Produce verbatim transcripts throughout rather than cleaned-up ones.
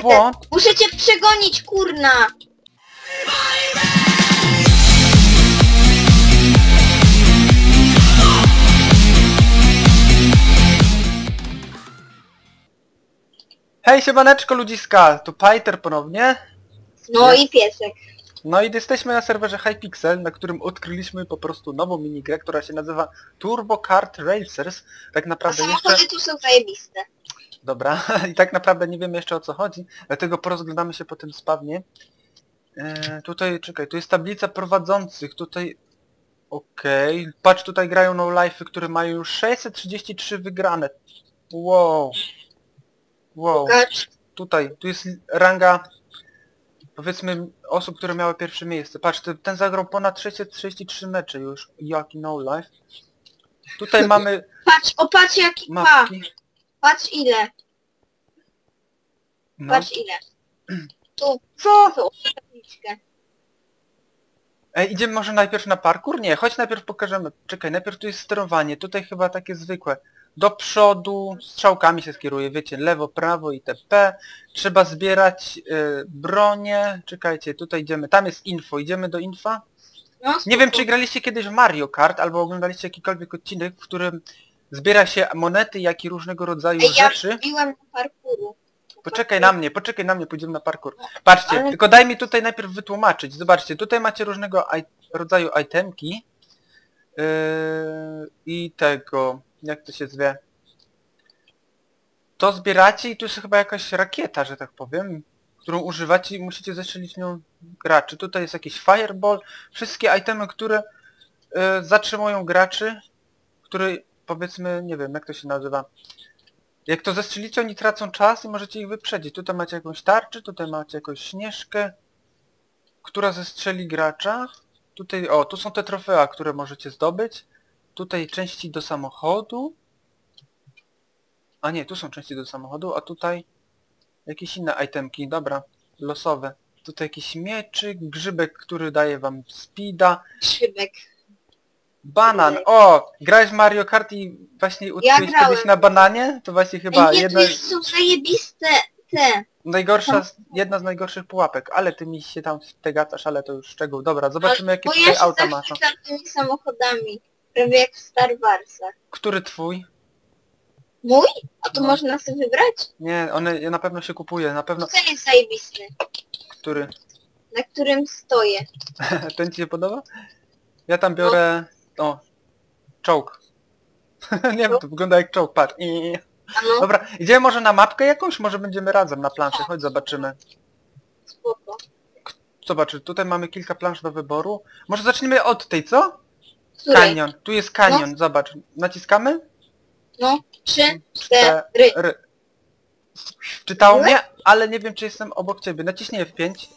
błąd. Muszę cię przegonić, kurna! Hej, siemaneczko ludziska, tu Pajter ponownie. No Jest. i piesek. No i jesteśmy na serwerze Hypixel, na którym odkryliśmy po prostu nową minigrę, która się nazywa Turbo Kart Racers. Tak A naprawdę samochody jeszcze... tu są zajebiste. Dobra, i tak naprawdę nie wiemy jeszcze o co chodzi, dlatego porozglądamy się po tym spawnie. Eee, tutaj, czekaj, tu jest tablica prowadzących, tutaj... Okej, okay. Patrz, tutaj grają no life'y, które mają już sześćset trzydzieści trzy wygrane. Wow. Wow. Pokaż. Tutaj, tu jest ranga, powiedzmy, osób, które miały pierwsze miejsce. Patrz, ten, ten zagrał ponad sześćset trzydzieści trzy mecze już. Jaki no life. Tutaj mamy Patrz, o patrz jaki... Pa, mapki. patrz ile. No. Patrz ile. Tu, Co? tu, tabliczkę. Ej, idziemy może najpierw na parkour? Nie, chodź najpierw pokażemy. Czekaj, najpierw tu jest sterowanie. Tutaj chyba takie zwykłe. Do przodu, strzałkami się skieruje, wiecie, lewo, prawo itp. Trzeba zbierać y, bronię. Czekajcie, tutaj idziemy. Tam jest info. Idziemy do infa. No, Nie wiem, czy graliście kiedyś w Mario Kart, albo oglądaliście jakikolwiek odcinek, w którym zbiera się monety, jak i różnego rodzaju Ej, ja rzeczy. wbiłem na parkouru. Poczekaj na mnie, poczekaj na mnie, pójdziemy na parkour. Patrzcie, Ale... tylko daj mi tutaj najpierw wytłumaczyć. Zobaczcie, tutaj macie różnego rodzaju itemki. Yy, I tego, jak to się zwie? To zbieracie i tu jest chyba jakaś rakieta, że tak powiem, którą używacie i musicie zestrzelić nią graczy. Tutaj jest jakiś fireball. Wszystkie itemy, które yy, zatrzymują graczy, które powiedzmy, nie wiem jak to się nazywa. Jak to zestrzelicie, oni tracą czas i możecie ich wyprzedzić. Tutaj macie jakąś tarczę, tutaj macie jakąś śnieżkę, która zestrzeli gracza. Tutaj, o, tu są te trofea, które możecie zdobyć. Tutaj części do samochodu. A nie, tu są części do samochodu, a tutaj jakieś inne itemki, dobra, losowe. Tutaj jakiś mieczyk, grzybek, który daje wam speeda. Szybek. Banan, o! Grałeś w Mario Kart i właśnie utknąłeś grałem. kiedyś na bananie? To właśnie chyba Ej, nie, jedna... tu jest, są zajebiste te. Najgorsza, z- jedna z najgorszych pułapek, ale ty mi się tam tegacasz, ale to już szczegół. Dobra, zobaczymy jakie Bo tutaj ja się auta masz. zachwycam tymi samochodami. Prawie jak w Star Warsach. Który twój? Mój? A to No. można sobie wybrać? Nie, one na pewno się kupuje, na pewno... Ten jest zajebisty. Który? Na którym stoję. Ten ci się podoba? Ja tam biorę... O, czołg. Nie wiem, to wygląda jak czołg, patrz. I... A no, Dobra, idziemy może na mapkę jakąś? Może będziemy razem na planszy, chodź zobaczymy. spoko. Zobacz, tutaj mamy kilka plansz do wyboru. Może zaczniemy od tej, co? Której? Kanion. Tu jest kanion, zobacz. Naciskamy? No, trzy, Cztery. cztery. Czytało mnie, ale nie wiem czy jestem obok ciebie. Naciśnij F pięć.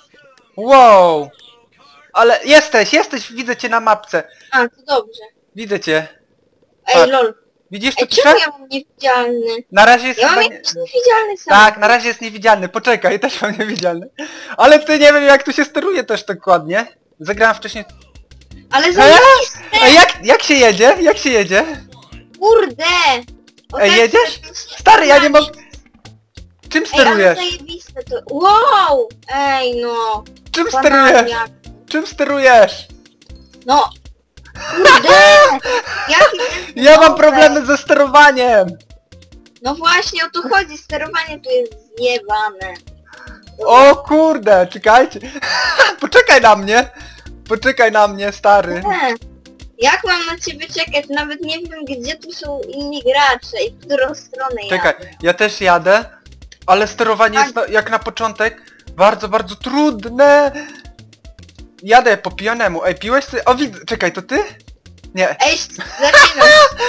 Wow! Ale jesteś, jesteś, widzę cię na mapce. A, to dobrze. Widzę cię. Ej, Patrz. lol. Widzisz to Ej, pisze? czemu ja mam niewidzialny? Na razie jest Ja mam chyba nie... jakiś niewidzialny samochód. Tak, na razie jest niewidzialny. Poczekaj, też mam niewidzialny. Ale ty nie wiem jak tu się steruje też tak ładnie. Zagrałem wcześniej... Ale zajebiste! Ej, jak, jak się jedzie? Jak się jedzie? Kurde! O, Ej, tak, jedziesz? to jest- Stary, ja nie mam... Czym Ej, ale sterujesz? zajebiste to... Wow! Ej, no. Czym sterujesz? Bananiak. Czym sterujesz? No. Kurde! Jaki ten Ja mam numer? problemy ze sterowaniem! No właśnie, o to chodzi. Sterowanie tu jest zjebane. O kurde, czekajcie. Poczekaj na mnie. Poczekaj na mnie, stary. Nie. Jak mam na ciebie czekać? Nawet nie wiem, gdzie tu są inni gracze i w którą stronę Czekaj, jadę. ja też jadę, ale sterowanie jest na, jak na początek bardzo, bardzo trudne. Jadę po pijanemu. Ej, piłeś ty? O, widzę. Czekaj, to ty? Nie, Ej, zaczynam.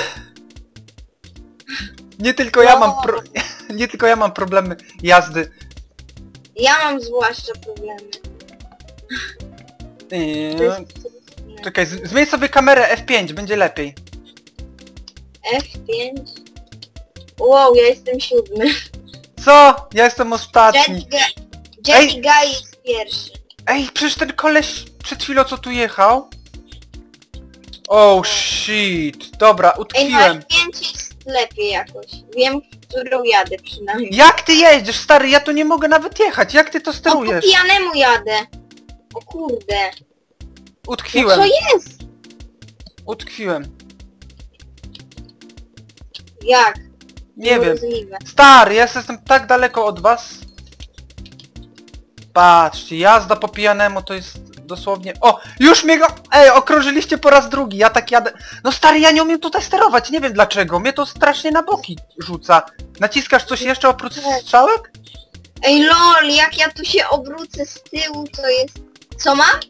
nie tylko ja No. mam pro... Nie tylko ja mam problemy jazdy. Ja mam zwłaszcza problemy. Eee, To jest... Czekaj, z- zmień sobie kamerę F pięć, będzie lepiej. F pięć. Wow, ja jestem siódmy. Co? Ja jestem ostatni. Jenny, Ga- Jenny Guy jest pierwszy. Ej, przecież ten koleś przed chwilą co tu jechał? Oh shit. Dobra, Ej, no utkwiłem. F pięć jest lepiej jakoś. Wiem, którą jadę przynajmniej. Jak ty jeździsz, stary? Ja tu nie mogę nawet jechać. Jak ty to O, po sterujesz? pijanemu jadę. O kurde. No Utkwiłem. co jest? Utkwiłem. Jak? Nie wiem. Niemożliwe. Stary, ja jestem tak daleko od was. Patrzcie, jazda po pijanemu to jest dosłownie... O! Już mnie go... Ej, okrążyliście po raz drugi, ja tak jadę... No stary, ja nie umiem tutaj sterować, nie wiem dlaczego. Mnie to strasznie na boki rzuca. Naciskasz coś jeszcze oprócz strzałek? Ej lol, jak ja tu się obrócę z tyłu, to jest... Co mam?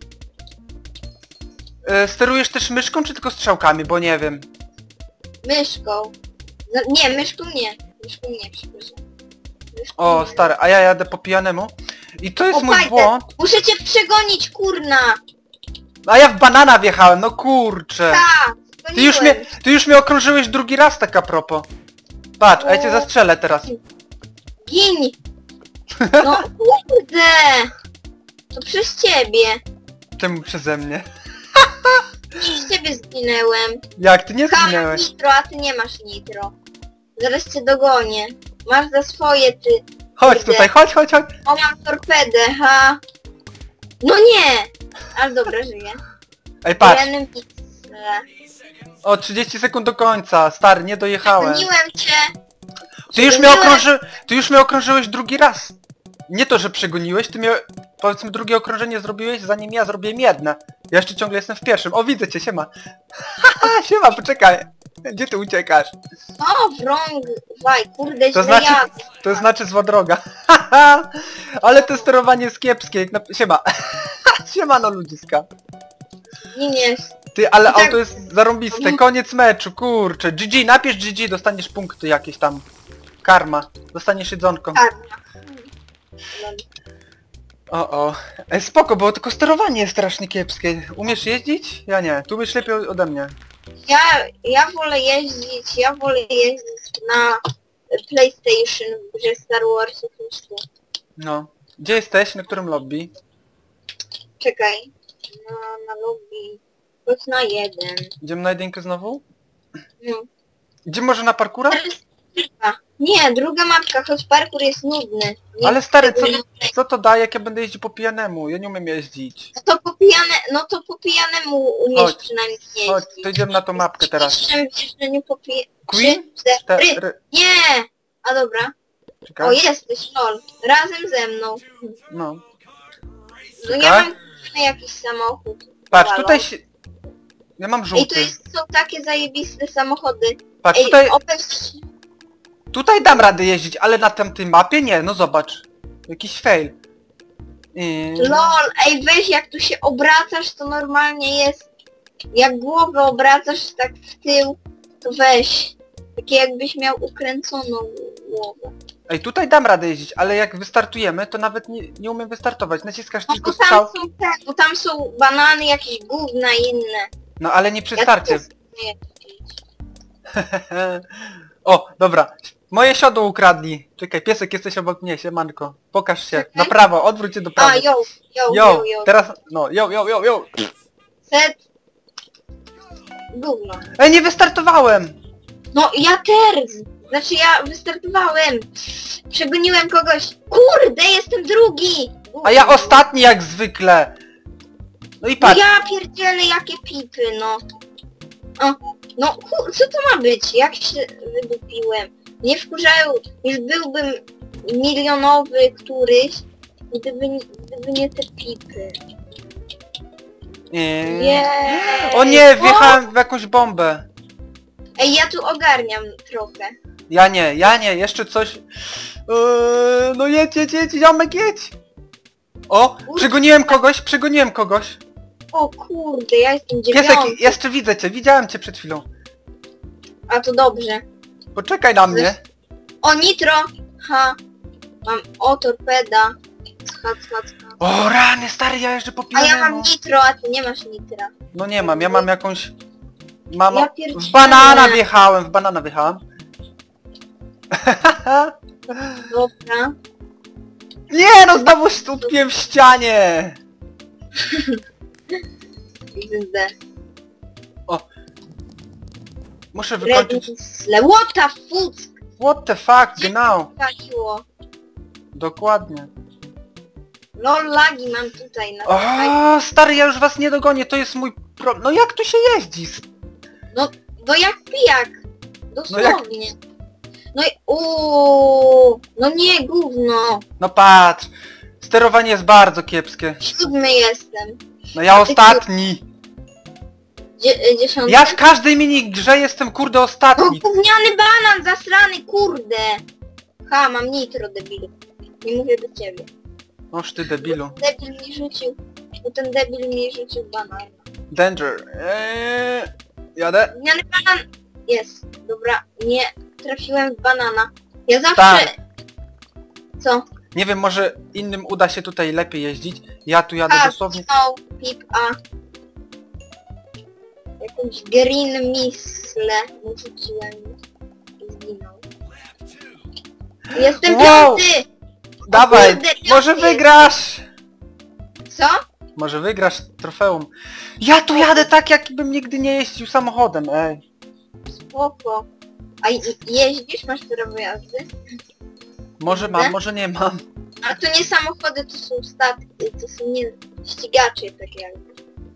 E, sterujesz też myszką, czy tylko strzałkami, bo nie wiem. Myszką. No, nie, myszką nie. Myszką nie, przepraszam. Myszką O, nie. stary, a ja jadę po pijanemu. I to jest O, mój fajne. błąd. Muszę cię przegonić, kurna! A ja w banana wjechałem, no kurczę. Tak! Ty już mnie, ty już mnie okrążyłeś drugi raz tak a propos. Patrz, a ja cię zastrzelę teraz. Gin! No kurde! To przez ciebie. Czemu przeze mnie? Przez ciebie zginęłem. Jak ty nie Mam zginęłeś? nitro, a ty nie masz nitro. Zaraz cię dogonię. Masz za swoje, ty. Chodź Kurde. tutaj, chodź, chodź, chodź. O, mam torpedę, ha! No nie! Ale dobra, żyję. Ej, patrz. Jenem O, trzydzieści sekund do końca. Stary, nie dojechałem. Goniłem cię! Ty już mnie Przegoniłem. okrąży... Ty już mnie okrążyłeś drugi raz. Nie to, że przegoniłeś, ty mnie... Powiedzmy drugie okrążenie zrobiłeś, zanim ja zrobiłem jedno. Ja jeszcze ciągle jestem w pierwszym. O, widzę cię, siema. Haha, siema, poczekaj. Gdzie ty uciekasz? O, wrąg! Waj, kurde, To źle znaczy... jadę. To znaczy zła droga. Haha. Ale to sterowanie jest kiepskie. jak na- Siema. Siemano ludziska. Nie, nie. Ty, ale Tak. auto jest zarąbiste. Koniec meczu, kurczę. G G, napisz G G, dostaniesz punkty jakieś tam. Karma. Dostaniesz jedzonko. Karma. O, o. Ej, spoko, bo tylko sterowanie jest strasznie kiepskie. Umiesz jeździć? Ja nie. Tu byś lepiej ode mnie. Ja, ja wolę jeździć, ja wolę jeździć na PlayStation w grze Star Warsów niż tu. No. Gdzie jesteś? Na którym lobby? Czekaj. Na, na lobby. Chodź na jeden. Idziemy na jedynkę znowu? No. Idziemy może na parkura? A, nie, druga mapka, choć parkour jest nudny. Nie Ale stary, co, tego nie- co to da, jak ja będę jeździł po pijanemu? Ja nie umiem jeździć. No to po pijane, no to po pijanemu umiesz Chodź, przynajmniej jeździć. Chodź, to idziemy na tą mapkę teraz. Mistrzem w jeżdżeniu po pije... Queen? Trzy, cztery. Cztery... Nie! A dobra. O, Czekaj. jesteś, lol. Razem ze mną. No. No ja Czekaj. mam jakiś samochód. Patrz, Halo. tutaj się... Ja mam Ej, żółty. to jest, są takie zajebiste samochody. Patrz, Ej, tutaj... Opel... Tutaj dam radę jeździć, ale na tamtej mapie nie, no zobacz. Jakiś fail. I... LOL, ej weź, jak tu się obracasz, to normalnie jest... Jak głowę obracasz tak w tył, to weź. Takie jakbyś miał ukręconą głowę. Ej, tutaj dam radę jeździć, ale jak wystartujemy, to nawet nie, nie umiem wystartować. Naciskasz No tylko bo tam strzał. są te, bo tam są banany, jakieś gówna inne. No ale nie przy Ja starcie. też nie jeździć. O, dobra. Moje siodło ukradli. Czekaj, piesek, jesteś obok mnie, siemanko. Pokaż się. Czekaj. Na prawo, odwróć się do prawa. A, yo, yo, Yo, yo, yo. teraz... No, yo, yo, yo, yo. Set. Gówno. Ej, nie wystartowałem! No ja też! Znaczy ja wystartowałem! Przegoniłem kogoś! Kurde, jestem drugi! A ja ostatni jak zwykle. No i No patrz. ja pierdzielę, jakie pipy, no. O, no kur... co to ma być? Jak się wydupiłem? Nie wkurzają, już byłbym milionowy któryś, gdyby, nie- gdyby nie te pipy. Nie. Jej. O nie, wjechałem w jakąś bombę. Ej, ja tu ogarniam trochę. Ja nie, ja nie, jeszcze coś... Eee, no jedź, jedź, jedź, ziomek, jedź! O, przegoniłem kogoś, przegoniłem kogoś. O kurde, ja jestem dziewiąty. Piesek, jeszcze widzę cię, widziałem cię przed chwilą. A to dobrze. Poczekaj na mnie. O, nitro! Ha! Mam o torpeda. Scha, scha, scha. O rany, stary, ja jeżdżę po A ja mam pijanemu. nitro, a ty nie masz nitra. No nie mam, ja mam jakąś... Mam... Ja w pierdzielę. banana wjechałem, w banana wjechałem. Dobra. Nie, no znowu stupiłem w ścianie. Zde. Muszę wykończyć... Redisle. What the fuck? What the fuck, genau. Paliło. Dokładnie. Lol, lagi mam tutaj na O, stary, ja już was nie dogonię, to jest mój problem. No jak tu się jeździ? No, no jak pijak. No jak- Dosłownie. No i uuu, no nie gówno. No patrz. Sterowanie jest bardzo kiepskie. Siódmy jestem. No ja A ty ostatni. Dzie dziesiąty. Ja w każdej minigrze jestem kurde O, ostatni. gówniany banan, zasrany, kurde. Ha, mam nitro, debilu. Nie mówię do ciebie. Noż ty debilu. Debil mi rzucił, bo ten debil mi rzucił banan. Danger. Eee, jadę. Gówniany banan. Jest, dobra, nie trafiłem w banana. Ja zawsze... Tak. Co? Nie wiem, może innym uda się tutaj lepiej jeździć. Ja tu jadę A, dosłownie... no, pip, a... Jakąś green missle mu rzuciłem i zginął. Jestem Wow! piąty! Dawaj, kurde, piąty może jest. wygrasz! Co? Może wygrasz trofeum. Ja tu jadę tak, jakbym nigdy nie jeździł samochodem, ej. Spoko. A i- jeździsz? Masz prawo jazdy? Może mam, może nie mam. A to nie samochody, to są statki, to są nie ścigacze tak jakby.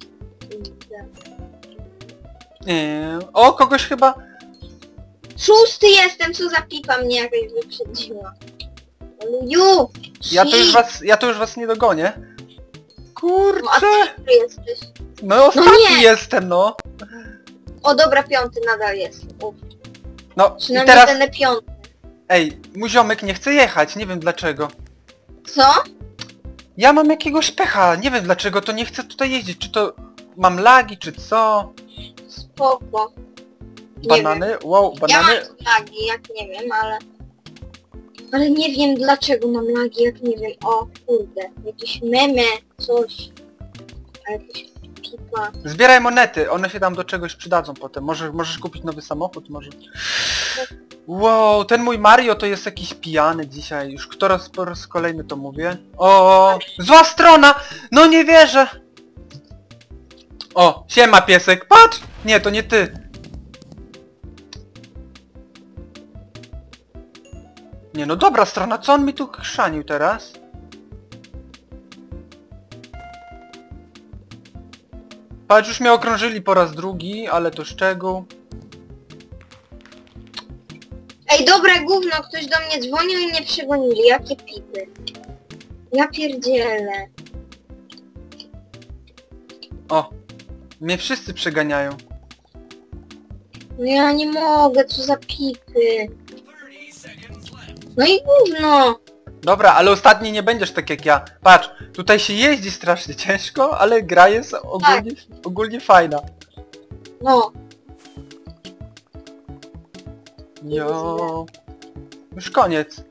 Nie. O, kogoś chyba... Szósty jestem, co za pipa mnie jakaś wyprzedziła. Luju! Ja to już was, ja to już was nie dogonię. No a Kurczę! ty który jesteś? No ostatni nie. jestem, no. O dobra, piąty nadal jest. Uf. No i Przynajmniej teraz... będę piąty. Ej, mój ziomek nie chce jechać, nie wiem dlaczego. Co? Ja mam jakiegoś pecha, nie wiem dlaczego, to nie chcę tutaj jeździć. Czy to mam lagi, czy co? Spoko. Nie Banany? Wow, Ja banany? mam tu lagi, jak nie wiem, ale... Ale nie wiem dlaczego mam lagi, jak nie wiem. O kurde, jakieś meme, coś. A jakieś pipa. Zbieraj monety, one się tam do czegoś przydadzą potem. Może, możesz kupić nowy samochód, może... Wow, ten mój Mario to jest jakiś pijany dzisiaj. Już kto raz po raz kolejny to mówię. O, zła strona! No nie wierzę! O, siema piesek, patrz! Nie, to nie ty. Nie no, dobra strona, co on mi tu chrzanił teraz? Patrz, już mnie okrążyli po raz drugi, ale to szczegół. Ej, dobra, gówno, ktoś do mnie dzwonił i mnie przegonili. Jakie pipy. Ja pierdzielę. O, mnie wszyscy przeganiają. No ja nie mogę, co za pipy. No i gówno. Dobra, ale ostatni nie będziesz tak jak ja. Patrz, tutaj się jeździ strasznie ciężko, ale gra jest ogólnie, ogólnie fajna. No. Jo. Już koniec.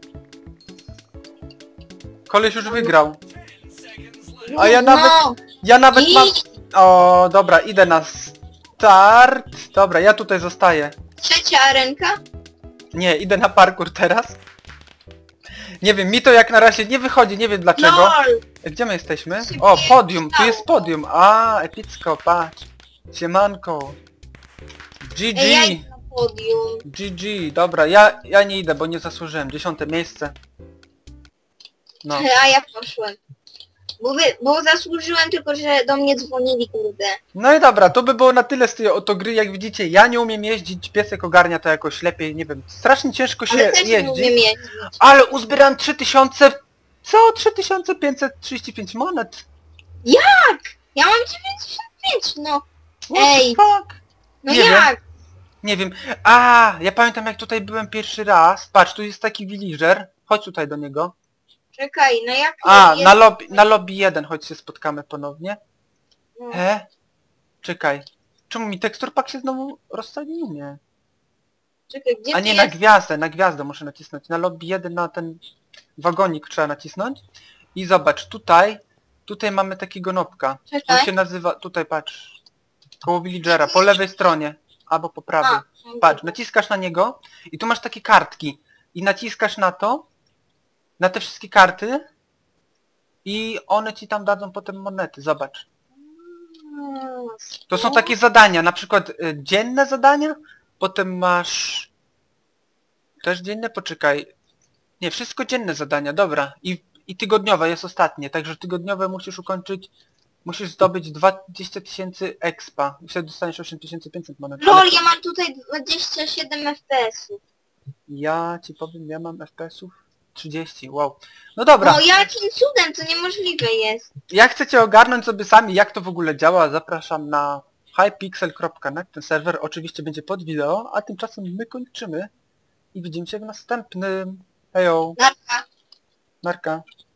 Koleś już wygrał. A ja Gówno. nawet- Ja nawet mam... Idź. O, dobra, idę na start. Dobra, ja tutaj zostaję. Trzecia arenka? Nie, idę na parkour teraz. Nie wiem, mi to jak na razie nie wychodzi, nie wiem dlaczego. LOL. Gdzie my jesteśmy? Się O, nie podium, tu stało. jest podium. A, epicko, patrz. Siemanko. G G. Ej, ja idę na podium. G G, dobra, ja, ja nie idę, bo nie zasłużyłem. Dziesiąte miejsce. No. A ja poszłem. Bo, wy, bo zasłużyłem tylko, że do mnie dzwonili, kurde. No i dobra, to by było na tyle z tej oto gry. Jak widzicie, ja nie umiem jeździć, piesek ogarnia to jakoś lepiej, nie wiem. Strasznie ciężko się Ale też nie umiem jeździ. jeździć. Ale uzbieram trzy tysiące... Co? trzy tysiące pięćset trzydzieści pięć monet? Jak? Ja mam dziewięćdziesiąt pięć, no. What Ej. the fuck? No Nie wiem. jak? Nie wiem. A, ja pamiętam jak tutaj byłem pierwszy raz. Patrz, tu jest taki villager. Chodź tutaj do niego. Czekaj, no jak... A, jest- na lobby, na lobby jeden, chodź się spotkamy ponownie. no. He? Czekaj. Czemu mi tekstur pack się znowu rozstawił? Nie. Czekaj, gdzie A ty nie, na jest? gwiazdę, na gwiazdę muszę nacisnąć. Na lobby jeden, na ten wagonik trzeba nacisnąć. I zobacz, tutaj, tutaj mamy takiego nopka. On Czekaj. się nazywa, tutaj patrz. Koło villagera, po lewej stronie. Albo po prawej. A, Patrz, naciskasz na niego i tu masz takie kartki. I naciskasz na to, na te wszystkie karty i one ci tam dadzą potem monety, zobacz. no, To są takie zadania, na przykład y, dzienne zadania, potem masz Też dzienne? Poczekaj. Nie, wszystko dzienne zadania, dobra. I, i tygodniowe jest ostatnie, także tygodniowe musisz ukończyć, musisz zdobyć dwadzieścia tysięcy expa i wtedy dostaniesz osiem tysięcy pięćset monet. LOL, Ale ja mam tutaj dwadzieścia siedem F P S-ów. ja ci powiem, ja mam F P S-ów trzydzieści, wow. No dobra, No jakim cudem, to niemożliwe jest. jak chcecie ogarnąć sobie sami, jak to w ogóle działa, zapraszam na hypixel kropka net, ten serwer oczywiście będzie pod wideo, a tymczasem my kończymy i widzimy się w następnym. Hejo, Narka. narka.